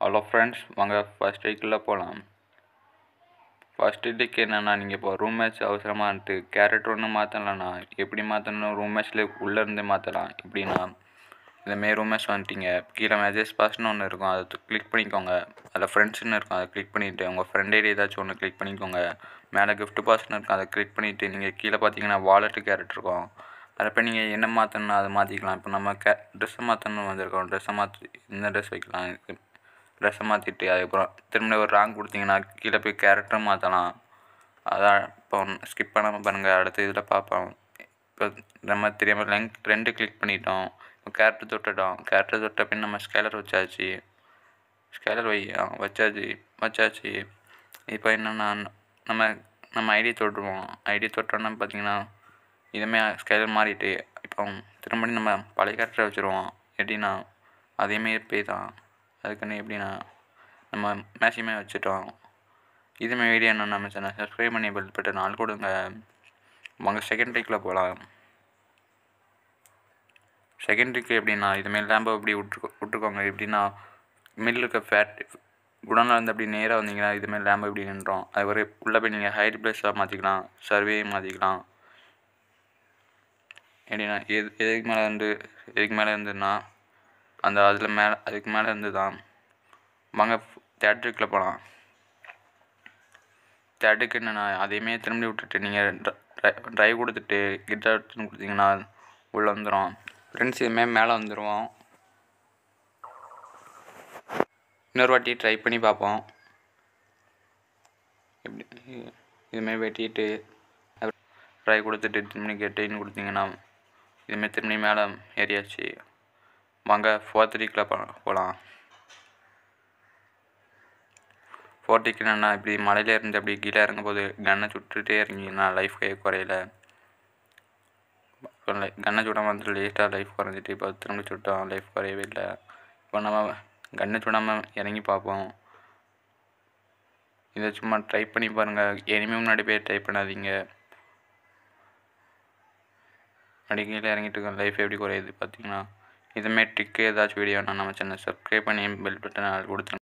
Hello friends, வாங்க first வீக்குள்ளே போகலாம். ஃபர்ஸ்ட் வீக் என்னென்னா, நீங்கள் இப்போ ரூம் மேட்ச் அவசரமாகன்ட்டு கேரக்டர் ஒன்றும் மாற்றலண்ணா. எப்படி மாற்றணும்? ரூம் மேட்ச்சில் உள்ளேருந்து மாற்றலாம். எப்படின்னா, இந்தமாரி ரூம் மேட்ச் வந்துட்டீங்க, கீழே மெசேஜ் பாஸ்ன்னு ஒன்று இருக்கும், அதை கிளிக் பண்ணிக்கோங்க. அதில் ஃப்ரெண்ட்ஸ்ன்னு இருக்கும், அதை கிளிக் பண்ணிவிட்டு உங்கள் ஃப்ரெண்ட் ஐடி ஏதாச்சும் ஒன்று கிளிக் பண்ணிக்கோங்க. மேலே கிஃப்ட் பாஸ்ன்னு இருக்கும், அதை கிளிக் பண்ணிவிட்டு நீங்கள் கீழே பார்த்தீங்கன்னா வாலெட்டு கேரக்டர் இருக்கும். அதை இப்போ நீங்கள் என்ன மாற்றணும்னா அதை மாற்றிக்கலாம். இப்போ நம்ம ட்ரெஸ்ஸை மாற்றணும்னு வந்திருக்கோம். ட்ரெஸ்ஸை மாற்றி இந்த ட்ரெஸ் வைக்கலாம். ட்ரெஸ்ஸை மாற்றிட்டு அதுக்கப்புறம் திரும்ப ஒரு ரேங்க் கொடுத்தீங்கன்னா கீழே போய் கேரக்டரும் மாற்றலாம். அதான் இப்போ ஸ்கிப் பண்ணாமல் பாருங்கள், அடுத்த இதில் பார்ப்போம். இப்போ நம்ம தெரியாமல் ரெண்டு கிளிக் பண்ணிட்டோம். இப்போ கேரக்டர் தொட்டுட்டோம். கேரக்டர் தொட்ட பின் நம்ம ஸ்கேலர் வச்சாச்சு. ஸ்கேலர் வச்சாச்சு. இப்போ என்னென்னா, நம்ம ஐடி தொட்டுருவோம். ஐடி தொட்டோன்னா பார்த்தீங்கன்னா இதுமாரி ஸ்கேலர் மாறிட்டு இப்போ திரும்படி நம்ம பழைய கேரக்டரை வச்சுருவோம். எப்படின்னா அதேமாரி போய் தான். அதுக்குன்னு எப்படின்னா நம்ம மேக்ஸிமே வச்சுட்டோம். இதுமாரி வீடியோ என்ன நம்ம சேனல் சப்ஸ்கிரைப் பண்ணி பெல் பட்டன் ஆல் கொடுங்க. வாங்க செகண்ட் வீக்கில் போகலாம். செகண்ட் வீக் எப்படின்னா இதுமாரி லேம்பை அப்படி விட்டுருக்கோங்க. எப்படின்னா மிடில் இருக்க ஃபேட் குடனில் வந்து அப்படி நேராக வந்தீங்கன்னா இதுமாரி லேம்பை இப்படி நின்றோம். அது ஒரு உள்ளே போய் நீங்கள் ஹைட் பிளேஸாக மாற்றிக்கலாம், சர்வே மாற்றிக்கலாம். எப்படின்னா எதுக்கு மேலே இருந்துன்னா அந்த அதில் மேலே அதுக்கு மேலே இருந்து தான். வாங்க தேட்டருக்குள்ளே போகலாம். தேட்டருக்கு என்னென்னா அதையுமே திரும்பி விட்டுட்டு நீங்கள் ட்ரைவ் கொடுத்துட்டு கிட்டார் எடுத்துன்னு கொடுத்தீங்கன்னா உள்ளே வந்துடும். ஃப்ரெண்ட்ஸ் இதுமாரி மேலே வந்துடுவோம். இன்னொரு வாட்டி ட்ரை பண்ணி பார்ப்போம். எப்படி இதுமாரி வெட்டிட்டு ட்ரை கொடுத்துட்டு திரும்பி கெட்டின்னு கொடுத்தீங்கன்னா இதுமாரி திரும்பி மேலே ஏறியாச்சு. வாங்க 4th வீக்கில் போகலாம். 4th வீக் என்னென்னா இப்படி மலையில இருந்து அப்படி கீழே இறங்கும்போது கன்னை சுட்டுகிட்டே இறங்கிங்கன்னா லைஃப் குறையல. கன்னை சுடாமல் வந்து லேட்டாக லைஃப் குறைஞ்சிட்டு இப்போ திரும்ப சுட்டோம், லைஃப் குறையவே இல்லை. இப்போ நம்ம கன்னை சுடாமல் இறங்கி பார்ப்போம். இதை சும்மா ட்ரை பண்ணி பாருங்கள். இனிமேல் முன்னாடி போய் ட்ரை பண்ணாதீங்க. அப்படி கீழே இறங்கிட்டு லைஃப் எப்படி குறையுது பார்த்தீங்கன்னா. இதுமாரி ட்ரிக்கு ஏதாச்சும் வீடியோனா நம்ம சேனல் சப்ஸ்கிரைப் பண்ணி பெல் பட்டன் கொடுத்துருங்க.